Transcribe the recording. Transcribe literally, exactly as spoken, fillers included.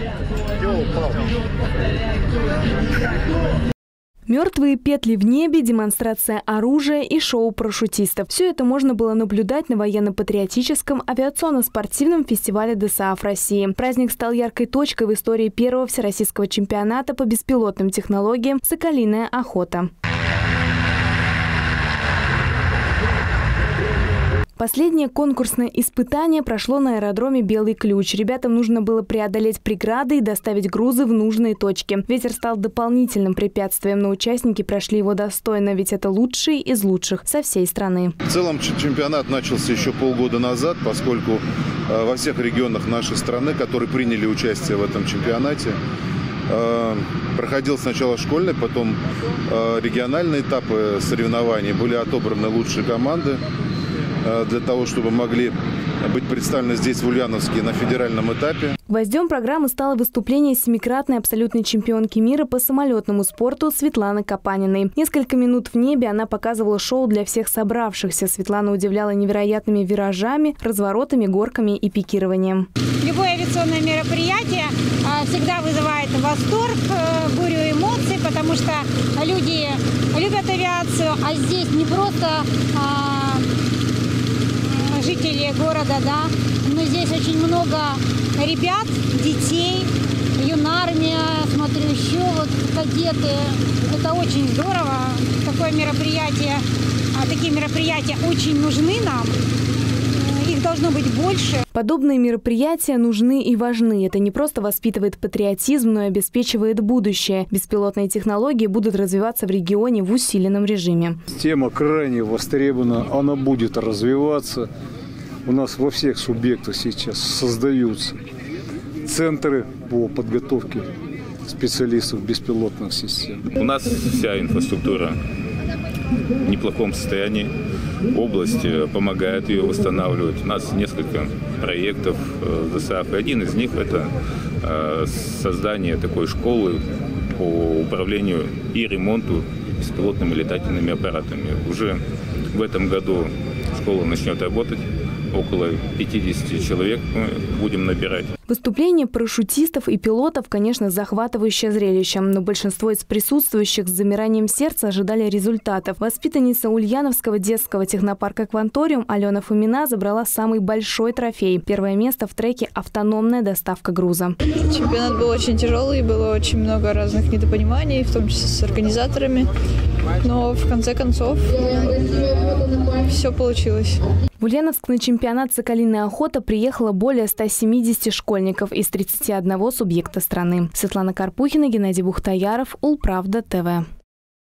Мертвые петли в небе, демонстрация оружия и шоу парашютистов. Все это можно было наблюдать на военно-патриотическом авиационно-спортивном фестивале ДОСААФ России. Праздник стал яркой точкой в истории первого всероссийского чемпионата по беспилотным технологиям «Соколиная охота». Последнее конкурсное испытание прошло на аэродроме «Белый ключ». Ребятам нужно было преодолеть преграды и доставить грузы в нужные точки. Ветер стал дополнительным препятствием, но участники прошли его достойно, ведь это лучшие из лучших со всей страны. В целом чемпионат начался еще полгода назад, поскольку во всех регионах нашей страны, которые приняли участие в этом чемпионате, проходил сначала школьный, потом региональные этапы соревнований, были отобраны лучшие команды для того, чтобы могли быть представлены здесь, в Ульяновске, на федеральном этапе. Гвоздем программы стало выступление семикратной абсолютной чемпионки мира по самолетному спорту Светланы Капаниной. Несколько минут в небе она показывала шоу для всех собравшихся. Светлана удивляла невероятными виражами, разворотами, горками и пикированием. Любое авиационное мероприятие всегда вызывает восторг, бурю эмоций, потому что люди любят авиацию, а здесь не просто жители города, да, но здесь очень много ребят, детей, юнармия, смотрю, еще вот кадеты. Это очень здорово. Такое мероприятие, такие мероприятия очень нужны нам. Их должно быть больше. Подобные мероприятия нужны и важны. Это не просто воспитывает патриотизм, но и обеспечивает будущее. Беспилотные технологии будут развиваться в регионе в усиленном режиме. Тема крайне востребована, она будет развиваться. У нас во всех субъектах сейчас создаются центры по подготовке специалистов беспилотных систем. У нас вся инфраструктура в неплохом состоянии. Область помогает ее восстанавливать. У нас несколько проектов ДОСААФ. Один из них – это создание такой школы по управлению и ремонту беспилотными летательными аппаратами. Уже в этом году школа начнет работать. Около пятидесяти человек мы будем набирать. Выступление парашютистов и пилотов, конечно, захватывающее зрелище. Но большинство из присутствующих с замиранием сердца ожидали результатов. Воспитанница Ульяновского детского технопарка «Кванториум» Алена Фомина забрала самый большой трофей. Первое место в треке «Автономная доставка груза». Чемпионат был очень тяжелый, было очень много разных недопониманий, в том числе с организаторами. Но в конце концов все получилось. В Ульяновск на чемпионат «Соколиная охота» приехало более ста семидесяти школьников из тридцати одного субъекта страны. Светлана Карпухина, Геннадий Бухтаяров, Улправда ТВ.